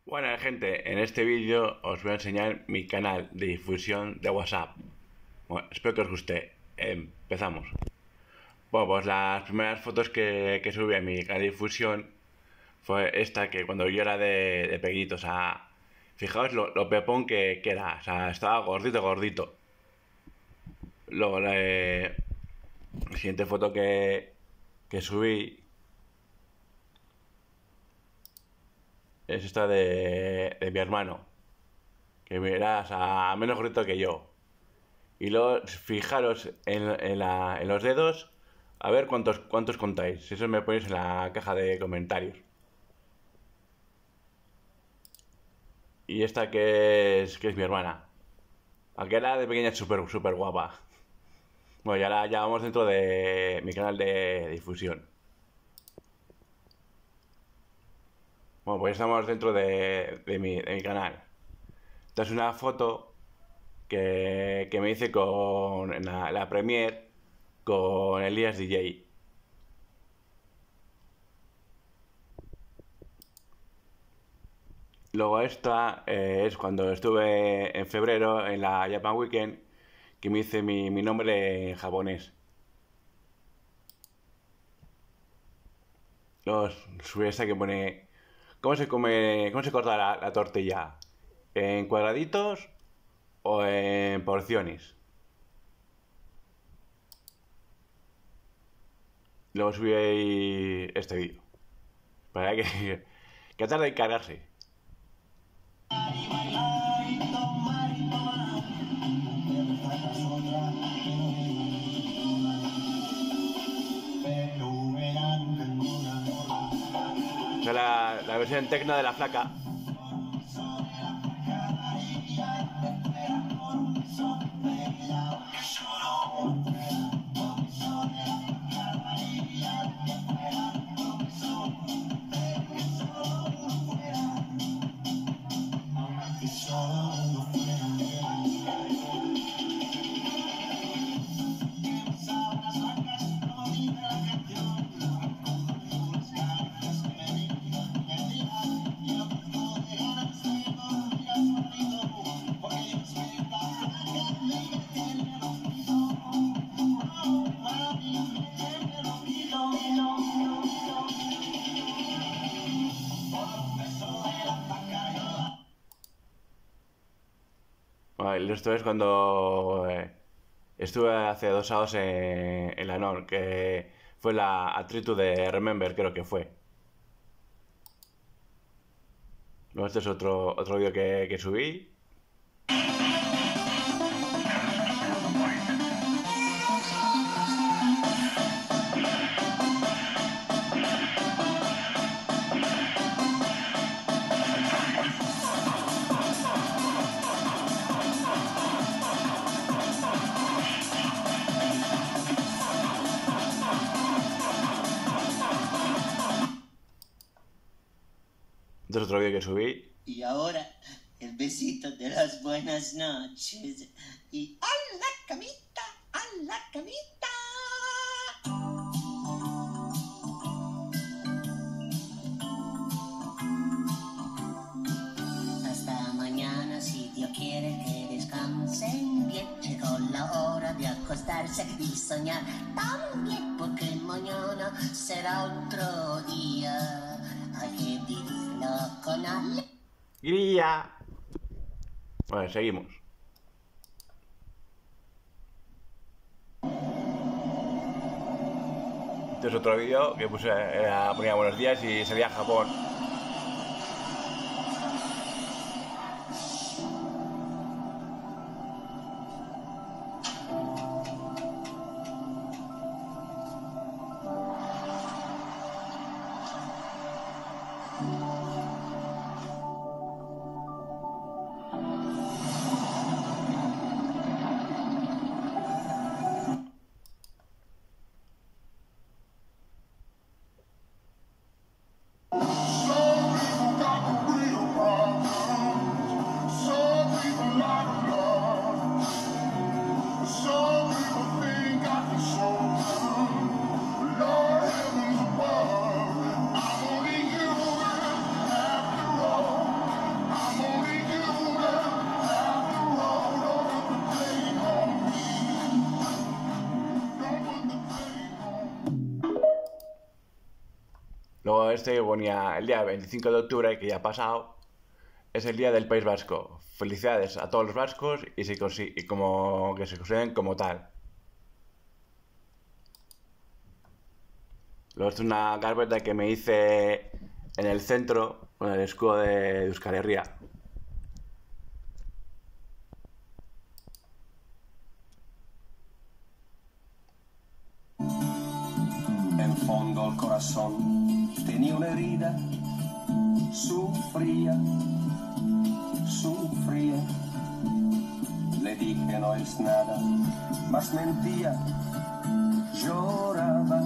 Bueno, gente, en este vídeo os voy a enseñar mi canal de difusión de WhatsApp. Bueno, espero que os guste. Empezamos. Bueno, pues las primeras fotos que subí a mi canal de difusión fue esta, que cuando yo era de pequeñito, o sea, fijaos lo pepón que era, o sea, estaba gordito, gordito. Luego la siguiente foto que subí es esta de mi hermano, que era, o sea, menos gordito que yo. Y luego fijaros en los dedos, a ver cuántos contáis. Eso me ponéis en la caja de comentarios. Y esta que es mi hermana. Aquella de pequeña es súper guapa. Bueno, y ahora ya vamos dentro de mi canal de difusión. Bueno, pues estamos dentro de mi canal. Esta es una foto que me hice con la Premiere con Elías DJ. Luego esta es cuando estuve en febrero en la Japan Weekend, que me hice mi nombre en japonés. Luego subí esta que pone cómo se corta la tortilla, en cuadraditos o en porciones. Luego subí ahí este vídeo. Para que tarde en cargarse. O sea, la versión tecno de la flaca. Bueno, esto es cuando estuve hace 2 sábados en la NOR, que fue la Atritu de Remember, creo que fue. Luego este es otro vídeo que subí. Este es otro vídeo que subí. Y ahora, el besito de las buenas noches. Y ¡a la camita! ¡A la camita! Hasta mañana, si Dios quiere que descansen bien. Llegó la hora de acostarse y soñar también, porque mañana será otro día. Hay que vivirlo con ¡Grilla! Bueno, seguimos. Este es otro vídeo que puse, ponía buenos días y salía a Japón. foto este que ponía el día 25 de octubre, que ya ha pasado, es el día del País Vasco. Felicidades a todos los vascos y como que se consideren como tal. Luego es una carpeta que me hice en el centro con el escudo de Euskal Herria. En fondo el corazón tenía una herida, sufría. Le dije no es nada, mas mentía, lloraba.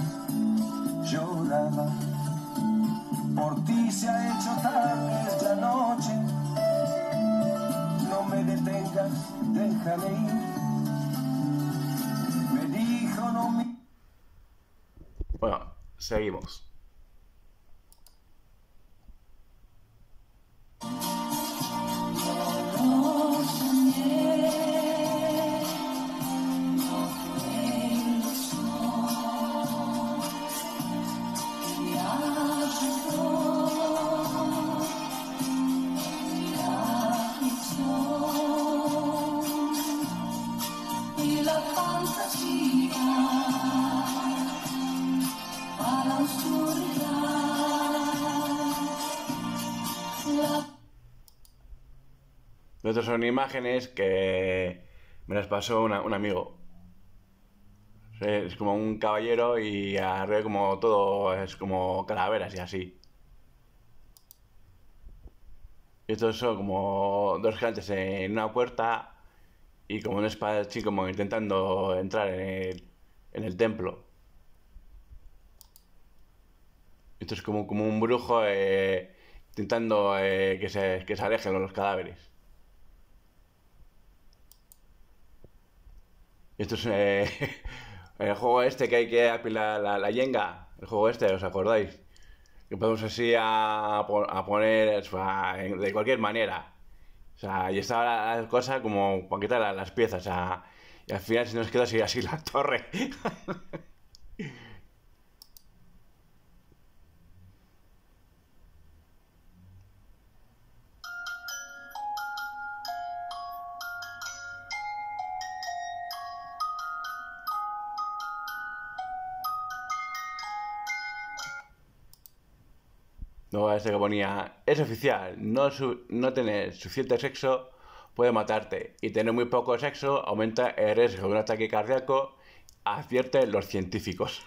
Por ti se ha hecho tarde esta noche, no me detengas, déjame ir. Me dijo no me... Bueno, seguimos. Estas son imágenes que me las pasó un amigo. Es como un caballero y arriba como todo es como calaveras y así. Y estos son como dos gigantes en una puerta y como un espadachín como intentando entrar en el templo. Esto es como un brujo intentando que se alejen los cadáveres. Esto es el juego este que hay que apilar la yenga. El juego este, ¿os acordáis? Que podemos así a poner de cualquier manera. O sea, y estaba la cosa como para quitar las piezas. O sea, y al final se nos queda así la torre. Luego este que ponía, es oficial, no tener suficiente sexo puede matarte y tener muy poco sexo aumenta el riesgo de un ataque cardíaco, advierten los científicos.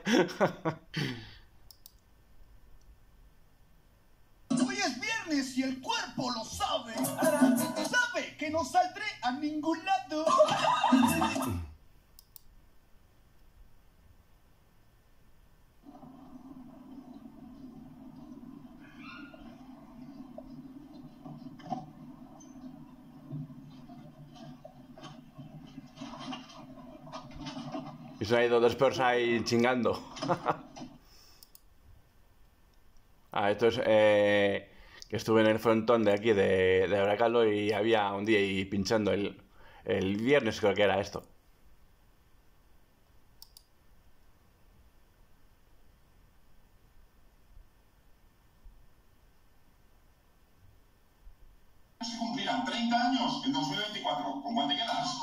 Hoy es viernes y el cuerpo lo sabe. Sabe que no saldré a ningún lado. Y se han ido dos perros ahí chingando. Esto es que estuve en el frontón de aquí de Baracaldo y había un día ahí pinchando el viernes, creo que era esto. Se cumplirán 30 años en 2024. ¿Con cuál te quedas?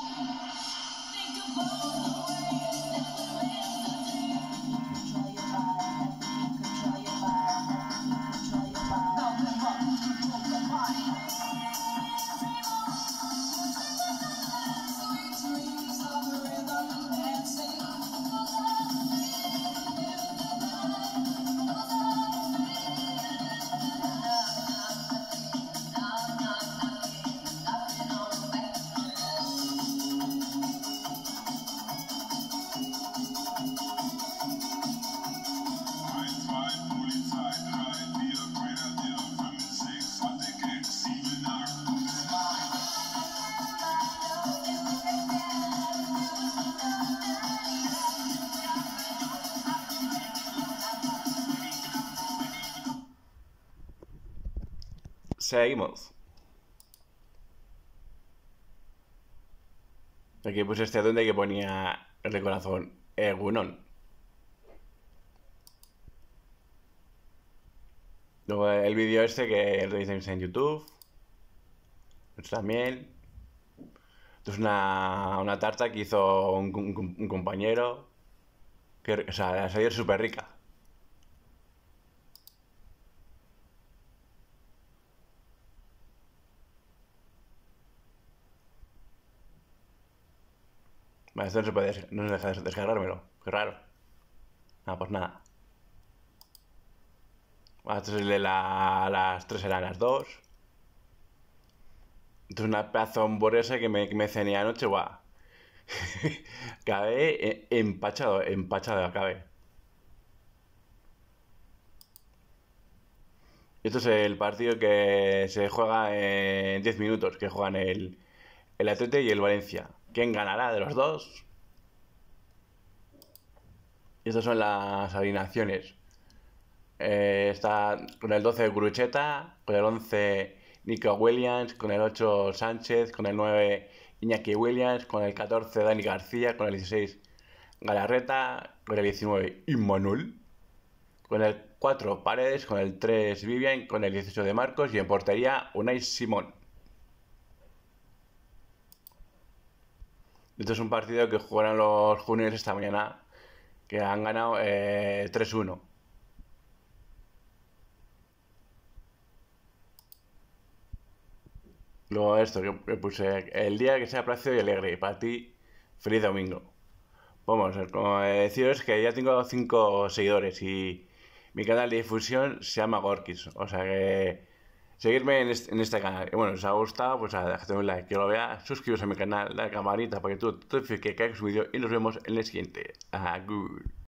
Seguimos. Aquí puse este donde que ponía el de corazón Egunon. Luego el vídeo este que lo tenéis en YouTube. Esto también. Esto es una tarta que hizo un compañero. Que, o sea, la salió súper rica. Vale, esto no se puede, no se deja descargármelo. Qué raro. Ah, pues nada. Vale, esto es el de las 3 eran las 2. Esto es una pedazo de hamburguesa que me cené anoche, guau. Acabé empachado acabé. Esto es el partido que se juega en 10 minutos, que juegan el Atleti y el Valencia. ¿Quién ganará de los dos? Y estas son las alineaciones. Está con el 12 Gurucheta, con el 11 Nico Williams, con el 8 Sánchez, con el 9 Iñaki Williams, con el 14 Dani García, con el 16 Galarreta, con el 19 Immanuel, con el 4 Paredes, con el 3 Vivian, con el 18 de Marcos y en portería Unai Simón. Esto es un partido que jugaron los juniors esta mañana, que han ganado 3-1. Luego esto que puse, el día que sea plácido y alegre, y para ti, feliz domingo. Vamos, como deciros que ya tengo 5 seguidores y mi canal de difusión se llama Gorkis, o sea que seguirme en este canal. Y bueno, si os ha gustado, pues dejadme un like, que lo vea, suscribiros a mi canal, la campanita para que tú te notifique que haga su vídeo y nos vemos en el siguiente. Agur.